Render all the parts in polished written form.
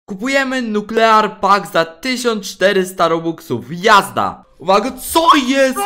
Kupujemy Nuclear Pack za 1400 robuxów. Jazda! Uwaga, co jest?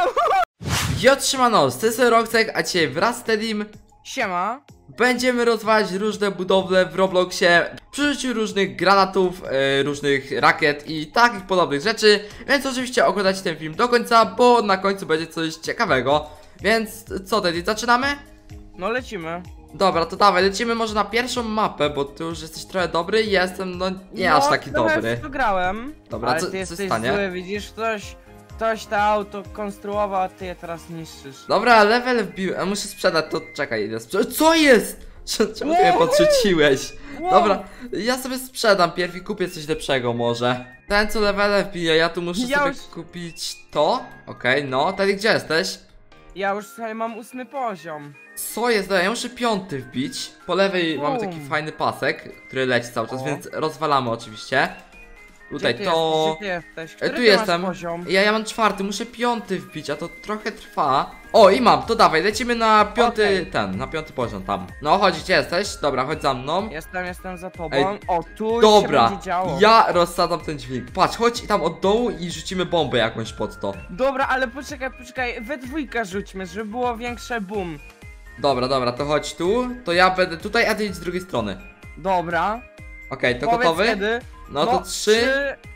Ja trzymano, z tej Roxek, a dzisiaj wraz z Teddym Siema. będziemy rozwalać różne budowle w Robloxie przy użyciu różnych granatów, różnych rakiet i takich podobnych rzeczy. Więc oczywiście oglądajcie ten film do końca, bo na końcu będzie coś ciekawego. Więc co, Teddy, zaczynamy? No lecimy. Dobra, to dawaj, lecimy może na pierwszą mapę, bo ty już jesteś trochę dobry i jestem, no nie aż taki dobry. No grałem. Dobra, ale co ty jesteś stanie? zły, widzisz, ktoś to auto konstruował, a ty je teraz niszczysz. Dobra, level wbiłem, muszę sprzedać, to czekaj, idę sprzedać. Co jest? Czemu ty mnie podrzuciłeś? Dobra, ja sobie sprzedam pierw i kupię coś lepszego może. Ten co level wbije, ja tu muszę sobie kupić to. Okej, no, Teddy, gdzie jesteś? Ja już sobie mam 8 poziom. Co jest? Dobra, ja muszę 5 wbić. Po lewej mamy taki fajny pasek, który leci cały czas, więc rozwalamy oczywiście. Tutaj Gdzie to... ty jesteś? Który tu ty jestem. masz poziom? Ja mam 4, muszę 5 wbić, a to trochę trwa. O, i mam, to dawaj, lecimy na 5, na 5 poziom tam. No, chodź, gdzie jesteś? Dobra, chodź za mną. Jestem za tobą. Ej, o, tu dobra, się będzie działo. ja rozsadzam ten dźwig. Patrz, chodź tam od dołu i rzucimy bombę jakąś pod to. Dobra, ale poczekaj, we dwójkę rzućmy, żeby było większe boom. Dobra, to chodź tu. To ja będę tutaj, a ty idź z drugiej strony. Dobra. Okej, to Powiedz gotowy? kiedy. No to 3,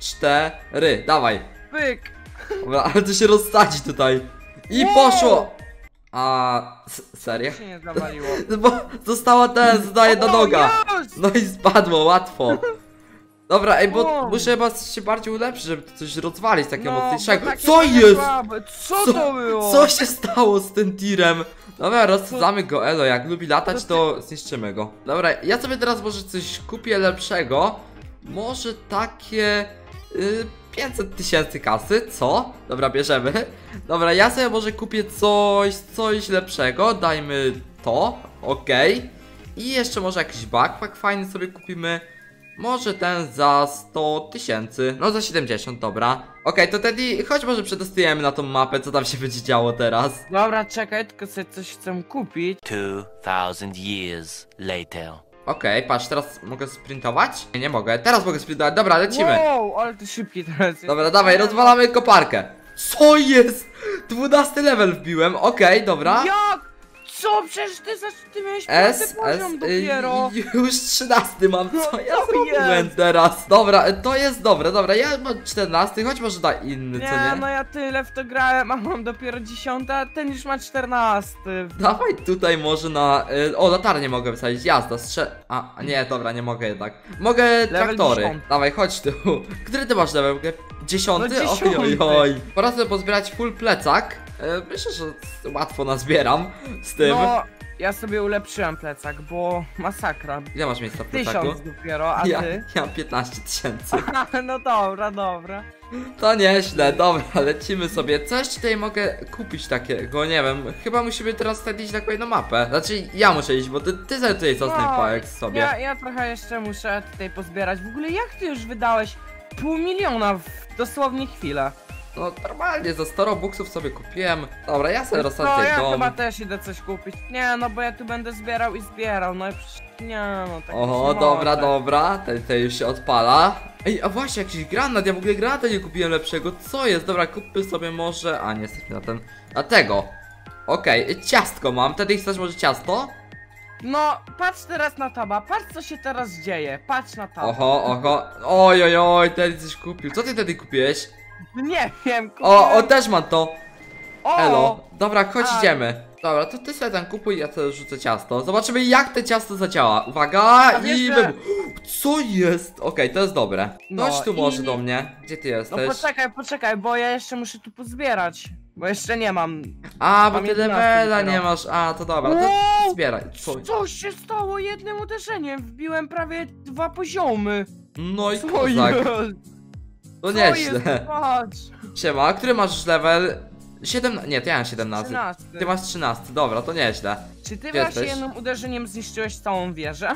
4, dawaj. Pyk. Dobra, ale to się rozsadzi tutaj. I poszło! A serio? się nie zawaliło. Bo została zadaje do noga. Jest! No i spadło, łatwo. Dobra, ej, bo muszę chyba się bardziej ulepszyć, żeby coś rozwalić takiego mocniejszego. Co jest? Słabe. Co to było? Co się stało z tym tirem? Dobra, rozsadzamy go, elo, jak lubi latać, to zniszczymy go. Dobra, ja sobie teraz może coś kupię lepszego. Może takie 500 000 kasy, co? Dobra, bierzemy. Dobra, ja sobie może kupię coś lepszego. Dajmy to, okej. I jeszcze może jakiś backpack fajny sobie kupimy. Może ten za 100 000. No za 70, dobra. Okej, to Teddy, chodź może przetestujemy na tą mapę, co tam się będzie działo teraz. Dobra, czekaj, tylko sobie coś chcę kupić. 2000 years later. Okej, patrz, teraz mogę sprintować? Nie mogę, teraz mogę sprintować, dobra, lecimy. Wow, ale ty szybki teraz jest. Dobra, dawaj, rozwalamy koparkę. Co jest? 12 level wbiłem, okej, dobra. Jak? Co? Przecież ty miałeś 5 poziom dopiero. Już 13 mam, co ja to zrobiłem jest. teraz? Dobra, to jest dobre, dobra, ja mam 14, choć może da inny, co Nie, nie? no ja tyle w to grałem, a mam dopiero 10, a ten już ma 14. Dawaj tutaj może na... o, latarnię mogę wysadzić, jazda, a nie, dobra, nie mogę jednak. Mogę traktory. 10. Dawaj, chodź tu. Który ty masz level? 10? No 10. Oj. Pora sobie pozbierać full plecak. Myślę, że łatwo nazbieram z tym. No, ja sobie ulepszyłem plecak, bo masakra. Ile masz miejsca w plecaku? 1000 dopiero, a Ja ty? mam 15 000. No dobra. To nieźle, dobra, lecimy sobie. Co jeszcze tutaj mogę kupić takiego? Nie wiem, chyba musimy teraz wtedy iść na kolejną mapę. Znaczy, ja muszę iść, bo ty sobie tutaj zostań pałek sobie. Ja trochę jeszcze muszę tutaj pozbierać. W ogóle jak ty już wydałeś 500 000 w dosłownie chwilę? No normalnie, za 100 robuxów sobie kupiłem. Dobra, ja sobie rozsadzę No ja dom. chyba też idę coś kupić. Nie, no bo ja tu będę zbierał i zbierał. No i przecież nie, no tak Oho, nie dobra, może. dobra, ten już się odpala. Ej, a właśnie, jakiś granat, ja w ogóle granata nie kupiłem lepszego. Co jest? Dobra, kupmy sobie może... A, nie jesteśmy na ten... Na tego. Okej, ciastko mam. Wtedy chcesz może ciasto? No, patrz teraz na taba, patrz co się teraz dzieje. Patrz na taba. Oho. Oj, Teddy coś kupił. Co ty wtedy kupiłeś? Nie wiem, O, też mam to. O! Elo. Dobra, chodź, A. idziemy. Dobra, to ty sobie tam kupuj, ja sobie rzucę ciasto. Zobaczymy jak te ciasto zadziała. Uwaga, wiesz, i że- wybuch. Co jest? Okej, to jest dobre. No Chodź tu może i- do mnie. Gdzie ty No jesteś? poczekaj, bo ja jeszcze muszę tu pozbierać. Bo jeszcze nie mam. A, bo Mam ty 11 levela dopiero. nie masz. A, to dobra, Wow! to zbieraj. Co? Coś się stało jednym uderzeniem. Wbiłem prawie 2 poziomy. No i Co kozak. jest? To Co nieźle. jest? Patrz. Siema, a który masz już level? 7. Nie, to ja mam 17. 13. Ty masz 13, dobra, to nieźle. Czy ty Gdzie właśnie jesteś? jednym uderzeniem zniszczyłeś całą wieżę?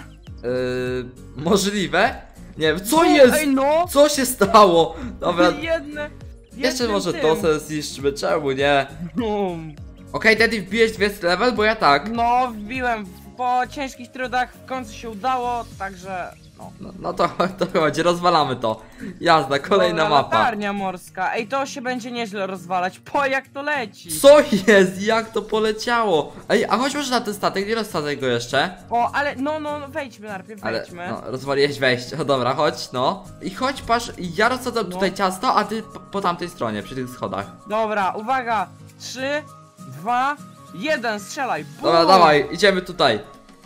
Możliwe? Nie wiem, co jest? Ej no! Co się stało? Dobra, jeszcze może to sobie zniszczymy, czemu nie? No, Okej, Teddy, wbiłeś 200 level, bo ja tak. no wbiłem po ciężkich trudach w końcu się udało, także no. No to chodzi, rozwalamy to. Jazda, kolejna Dobra, mapa. latarnia morska. Ej, to się będzie nieźle rozwalać. Po jak to leci. Co jest? Jak to poleciało? Ej, a chodź może na ten statek, nie rozsadzaj go jeszcze. O, ale no, wejdźmy najpierw, Ale, wejdźmy. no, rozwaliłeś wejście. O, dobra, chodź, no. I chodź, patrz, ja rozsadzam No. tutaj ciasto, a ty po tamtej stronie, przy tych schodach. Dobra, uwaga. 3, 2, 1, strzelaj. Bum! Dobra, dawaj, idziemy tutaj.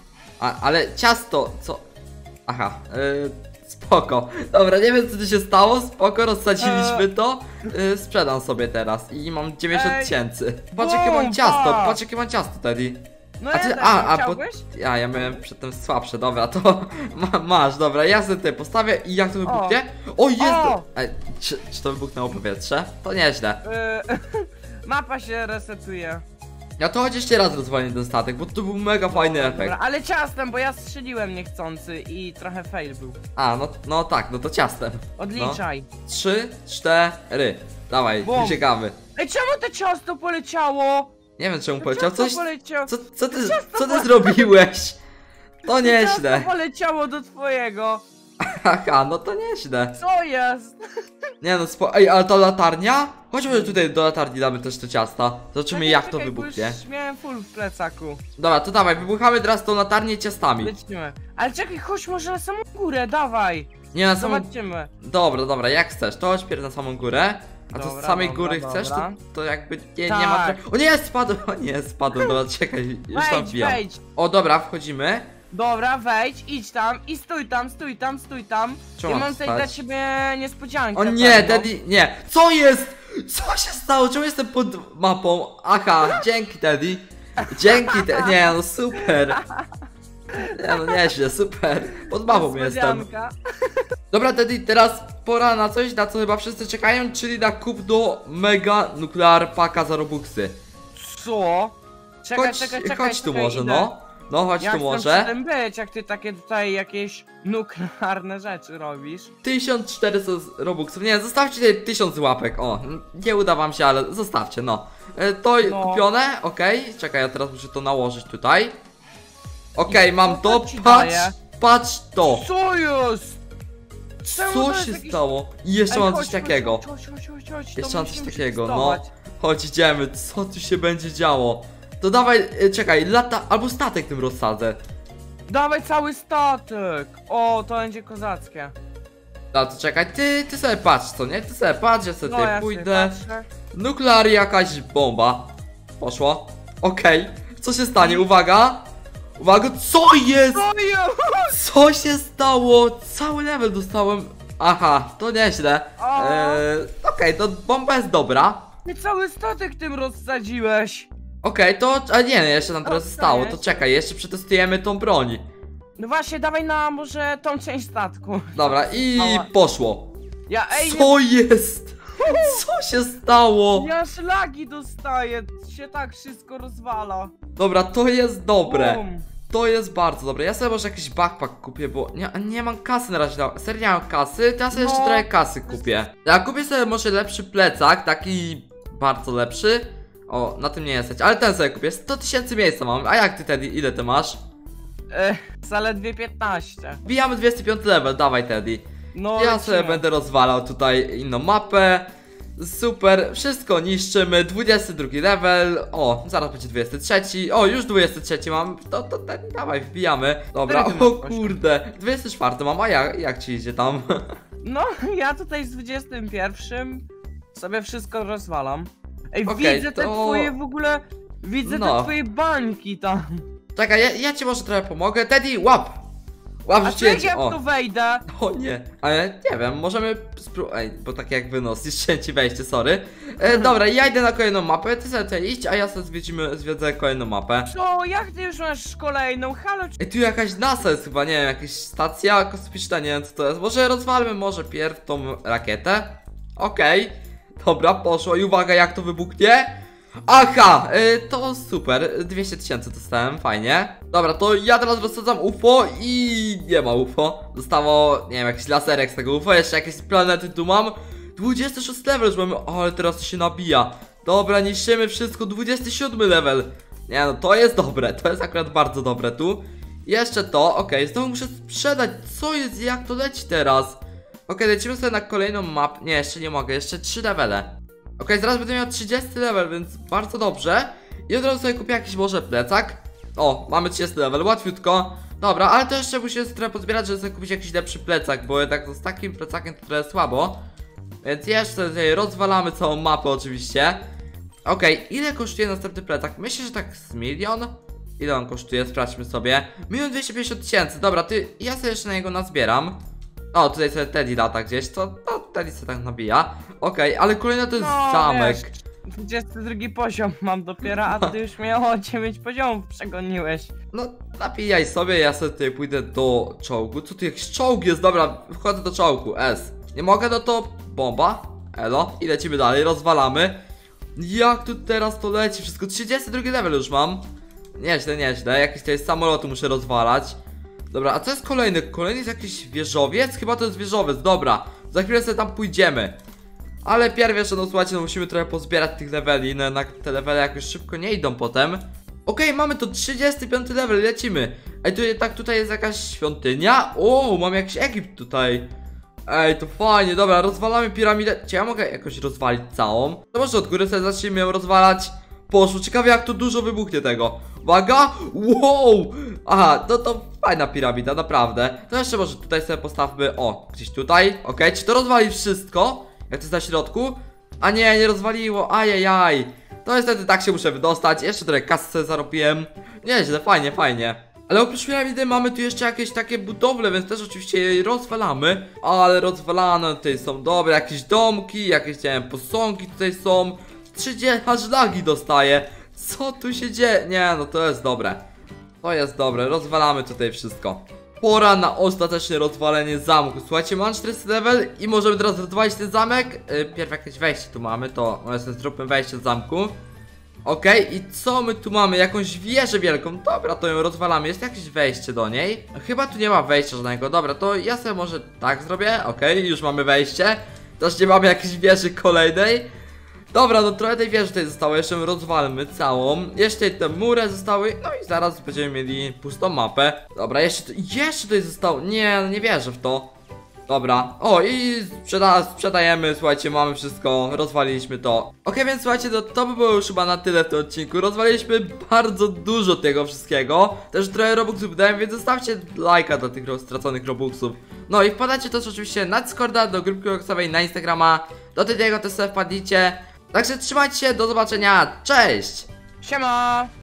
Ale ciasto, co? Aha, spoko. Dobra, nie wiem co tu się stało, spoko, rozsadziliśmy to. Sprzedam sobie teraz i mam 90 Ej, tysięcy. Patrz jakie mam bomba! ciasto, patrz jakie mam ciasto, Teddy. No A ty, ja bo chciałbyś? ja miałem przedtem słabsze, dobra, to masz, dobra, ja sobie tutaj postawię i jak to wybuchnie? O, jest! O! Ej, czy to wybuchnęło powietrze? To nieźle. Mapa się resetuje. Ja to chodź jeszcze raz rozwalę ten statek, bo to był mega fajny efekt. Dobra, ale ciastem, bo ja strzeliłem niechcący i trochę fail był. A, no tak, no to ciastem. Odliczaj. 3, 4. Dawaj, Bum. uciekamy. Ej, czemu to ciasto poleciało? Nie wiem czemu To poleciał, ciasto coś... poleciało. Co ty zrobiłeś? To nieźle. Ciasto poleciało do twojego. Haha, no to nieźle. Co jest? Nie no, ej, ale ta latarnia? Chodź może tutaj do latarni damy też to ciasta. Zobaczymy Czekaj, jak to czekaj, bo wybuchnie. już miałem full w plecaku. Dobra, to dawaj, wybuchamy teraz tą latarnię ciastami. Lecimy. Ale czekaj, chodź może na samą górę, dawaj. Nie na samą... Zobaczymy. Dobra, jak chcesz, to chodź pierw na samą górę. A to z Dobra, samej dobra, góry dobra. chcesz, to jakby nie ma... Tak. O nie, spadłem, o nie, spadłem, dobra, czekaj, już tam Wejdź, wbijam. wejdź. O dobra, wchodzimy. Dobra, wejdź, idź tam i stój tam. Czemu I mam mam tutaj stać? dla ciebie niespodziankę. O nie, pewną. Teddy, nie. Co jest? Co się stało? Czemu jestem pod mapą? Aha, dzięki Teddy. Dzięki Teddy. Nie no, super. Nie no, nieźle, super. Pod mapą jestem. Niespodzianka. Dobra Teddy, teraz pora na coś, na co chyba wszyscy czekają, czyli na kup do Mega Nuclear Packa za Robuxy. Co? Czekaj, Chodź tu czekaj, może, idę. no. No, chodź Ja tu chcę może. przy tym być, jak ty takie tutaj jakieś nuklearne rzeczy robisz. 1400 Robuxów. Nie, zostawcie tutaj 1000 łapek. O, nie uda wam się, ale zostawcie, no. To No. kupione, okej. Czekaj, ja teraz muszę to nałożyć tutaj. Okej, mam co to. ci Patrz, daje? patrz to. Co jest? Czemu to Co jest się jakiś- stało? I jeszcze Ej, mam chodź, coś takiego. Chodź, Jeszcze to mam coś musimy takiego, no. przetestować. Chodź, idziemy. Co tu się będzie działo? To dawaj, czekaj, albo statek tym rozsadzę. Dawaj cały statek! O, to będzie kozackie. No to czekaj, ty sobie patrz, co nie? Ty sobie patrz, ja sobie No tutaj ja pójdę. sobie patrzę. Nuklear jakaś bomba. Poszło. Okej. Co się stanie? Uwaga. Uwaga, co jest? Co jest? Co się stało? Cały level dostałem. Aha, to nieźle. O. Okej, to bomba jest dobra. Ty cały statek tym rozsadziłeś. Okej, to... A nie, jeszcze nam teraz O, zostało. To jest. czekaj, jeszcze przetestujemy tą broń. No właśnie, dawaj na może tą część statku. Dobra, i Ała. poszło. Ej, Co jest? Co się stało? ja szlagi dostaję, się tak wszystko rozwala. Dobra, to jest dobre. Bum. To jest bardzo dobre. Ja sobie może jakiś backpack kupię, bo nie mam kasy na razie. Serio nie mam kasy, to ja sobie jeszcze No. trochę kasy kupię. Ja kupię sobie może lepszy plecak, taki bardzo lepszy. O, na tym nie jesteś, ale ten sobie kupię. 100 000 miejsca mam. A jak ty Teddy, ile ty masz? Zaledwie 15. Wbijamy 205 level, dawaj Teddy. No, Ja sobie lecimy. będę rozwalał tutaj inną mapę. Super, wszystko niszczymy. 22 level. O, zaraz będzie 23. O, już 23 mam. To ten, dawaj, wbijamy. Dobra, Który ty o masz poziom? kurde. 24 mam, a jak ci idzie tam? No, ja tutaj z 21 sobie wszystko rozwalam. Ej, Okej, widzę te to- twoje w ogóle. Widzę No. te twoje bańki tam. Czekaj, ja ci może trochę pomogę. Teddy, łap! Łap A rzuciłem jak ci. ja O. tu wejdę? O nie, ale nie wiem, możemy spróbować. Ej, bo tak jak wynos, jeszcze ci wejście, sorry. Dobra, ja idę na kolejną mapę, ty sobie tutaj idź, a ja sobie zwiedzę kolejną mapę. Co? Jak ty już masz kolejną? Halo, Ej, tu jakaś NASA jest chyba, nie wiem, jakaś stacja kosmiczna, nie wiem co to jest. Może rozwalmy może pierw tą rakietę. Okej, dobra, poszło i uwaga jak to wybuchnie. Aha, to super, 200 000 dostałem, fajnie. Dobra, to ja teraz rozsadzam UFO i nie ma UFO. Zostało, nie wiem, jakiś laserek z tego UFO, jeszcze jakieś planety tu mam. 26 level już mamy, ale teraz to się nabija. Dobra, niszczymy wszystko, 27 level. Nie no, to jest dobre, to jest akurat bardzo dobre tu. Jeszcze to, okej, znowu muszę sprzedać. Co jest, jak to leci teraz? Okej, lecimy sobie na kolejną mapę. Nie, jeszcze nie mogę, jeszcze 3 levele. Okej, zaraz będę miał 30 level, więc bardzo dobrze. I od razu sobie kupię jakiś może plecak. O, mamy 30 level, łatwiutko. Dobra, ale to jeszcze musimy trochę pozbierać, żeby sobie kupić jakiś lepszy plecak, bo jednak z takim plecakiem to trochę słabo. Więc jeszcze tutaj rozwalamy całą mapę oczywiście. Okej, ile kosztuje następny plecak? Myślę, że tak z milion? Ile on kosztuje? Sprawdźmy sobie. 1 250 000. Dobra, ja sobie jeszcze na niego nazbieram. O, tutaj sobie Teddy lata gdzieś. To Teddy sobie tak nabija. Okej, ale kolejny to jest zamek. Wiesz, 22 poziom mam dopiero, a ty już mnie o 9 poziomów przegoniłeś. No, napijaj sobie, ja sobie tutaj pójdę do czołgu. Co tu jakiś czołg jest? Dobra, wchodzę do czołgu. S. Nie mogę, no to bomba. Elo. I lecimy dalej, rozwalamy. Jak tu teraz to leci? Wszystko 32 level już mam. Nieźle, nieźle. Jakieś tutaj samoloty muszę rozwalać. Dobra, a co jest kolejny? Kolejny jest jakiś wieżowiec? Chyba to jest wieżowiec, dobra. Za chwilę sobie tam pójdziemy. Ale pierw jeszcze, no słuchajcie, no musimy trochę pozbierać tych leveli. No jednak te levele jakoś szybko nie idą potem. Okej, mamy to 35 level, lecimy. Ej, tutaj jest jakaś świątynia. O, mam jakiś Egipt tutaj. Ej, to fajnie, dobra, rozwalamy piramidę. Czy ja mogę jakoś rozwalić całą? To może od góry sobie zacznijmy ją rozwalać. Poszło, ciekawe jak to dużo wybuchnie tego. Uwaga, wow. Aha, to fajna piramida, naprawdę. To jeszcze może tutaj sobie postawmy, o, gdzieś tutaj. Okej, czy to rozwali wszystko? Jak to jest na środku? A nie, nie rozwaliło, ajajaj. To niestety tak się muszę wydostać. Jeszcze trochę kasy sobie zarobiłem. Nieźle, fajnie, fajnie. Ale oprócz piramidy mamy tu jeszcze jakieś takie budowle, więc też oczywiście je rozwalamy. Ale rozwalane tutaj są dobre, jakieś domki, jakieś, nie wiem, posągi tutaj są. 30 aż lagi dostaję. Co tu się dzieje? Nie, no to jest dobre. To jest dobre, rozwalamy tutaj wszystko. Pora na ostateczne rozwalenie zamku. Słuchajcie, mam 400 level i możemy teraz rozwalić ten zamek. Pierw jakieś wejście tu mamy, to może sobie zróbmy wejście do zamku. Okej, i co my tu mamy? Jakąś wieżę wielką. Dobra, to ją rozwalamy. Jest jakieś wejście do niej. Chyba tu nie ma wejścia żadnego. Dobra, to ja sobie może tak zrobię. Okej, już mamy wejście. Też nie mamy jakiejś wieży kolejnej. Dobra, no trochę tej wieży tutaj zostało. Jeszcze ją rozwalmy całą. Jeszcze te mury zostały. No i zaraz będziemy mieli pustą mapę. Dobra, jeszcze tutaj zostało. Nie, no nie wierzę w to. Dobra, o i sprzedajemy, słuchajcie, mamy wszystko, rozwaliliśmy to. Okej, więc słuchajcie, to by było już chyba na tyle w tym odcinku. Rozwaliliśmy bardzo dużo tego wszystkiego. Też trochę robuxów dałem, więc zostawcie lajka dla tych straconych robuxów. No i wpadajcie też oczywiście na Discorda, do grupki robuxowej, na Instagrama. Do tego też sobie wpadnijcie. Także trzymajcie się, do zobaczenia, cześć! Siema!